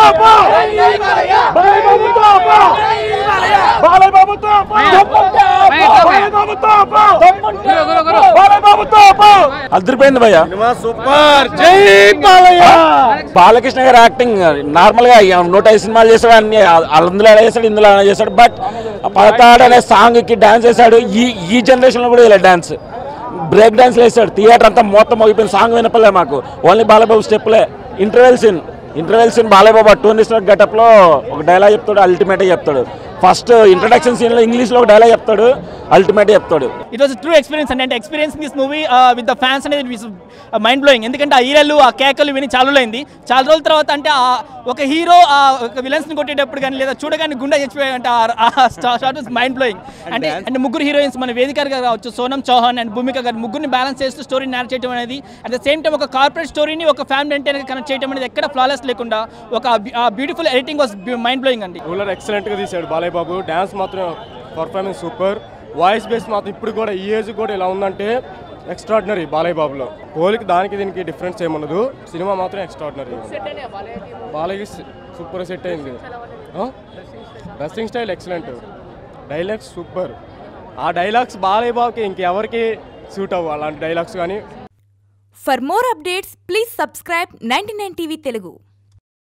అదిరిపోయింది భయ్య, సూపర్. జై బాలయ్య. బాలకృష్ణ గారి యాక్టింగ్ నార్మల్ గా 105 సినిమాలు చేశాడు, అన్ని అందులో ఎలా చేశాడు ఇందులో ఎలా చేశాడు. బట్ 16 అనే సాంగ్ కి డాన్స్ చేశాడు. ఈ జనరేషన్ లో కూడా ఇలా డాన్స్ బ్రేక్ డాన్స్ వేసాడు. థియేటర్ అంతా మొత్తం మోగిపోయింది. సాంగ్ వినపలే మాకు, only Balayya Babu స్టెప్లే. Interval scene Balayya Babu Tony star getup లో ఒక డైలాగ్ చెప్తాడు, అల్టిమేట్ చెప్తాడు. ఫస్ట్ ఇంట్రడక్షన్ సీన్ లో ఇంగ్లీష్ లో ఒక డైలాగ్ చెప్తాడు, అల్టిమేట్ చెప్తాడు. ఇట్ వాస్ ట్రూ ఎక్స్పీరియన్స్ అంటే experience this movie with the fans అనేది మైండ్ బ్లోయింగ్. ఎందుకంటే ఆ హీరోలు ఆ కేకలు విని చాలా రోజులైంది. చాలా రోజుల తర్వాత అంటే ఒక హీరో ఒక విలన్స్ ని కొట్టేటప్పుడు కానీ లేదా చూడగానే గుండె చచ్చిపోయాయంటే షార్ట్ వాస్ మైండ్ బ్లోయింగ్. అంటే ముగ్గురు హీరోయిన్స్ మన వేదిక గారు కావచ్చు, సోనం చౌహాన్ అండ్ భూమిక గారు, ముగ్గురిని బ్యాలెన్స్ చేస్తూ స్టోరీ నేరేట్ చేయడం అనేది, అట్ ద సేమ్ టైం ఒక కార్పొరేట్ స్టోరీని ఒక ఫ్యామిలీ ఎంటర్టైనర్ కనెక్ట్ చేయడం అనేది ఎక్కడ ఫ్లాలెస్ లేకుండా ఒక beautiful editing was mind blowing అండి. ఎక్సలెంట్ గా తీశాడు బాలయ్య బాబు. డాన్స్ మాత్రం పర్ఫార్మెన్స్ సూపర్. వాయిస్ బేస్ మాత్రం ఇప్పుడు కూడా ఈ ఏజ్ కూడా ఇలా ఉందంటే ఎక్స్ట్రాడినరీ. బాలయ్య బాబులో పోలికి దానికి దీనికి డిఫరెన్స్ ఏమన్నదు. సినిమా మాత్రం ఎక్స్ట్రాడినరీ. బాలయ్య సూపర్ సెట్ అయింది. Dressing style excellent, dialogues super. ఆ డైలాగ్స్ బాలయ్య బాబుకి ఇంకెవరికి సూట్ అవ్వు అలాంటి డైలాగ్స్ కానీ. For more updates please subscribe 99 TV Telugu.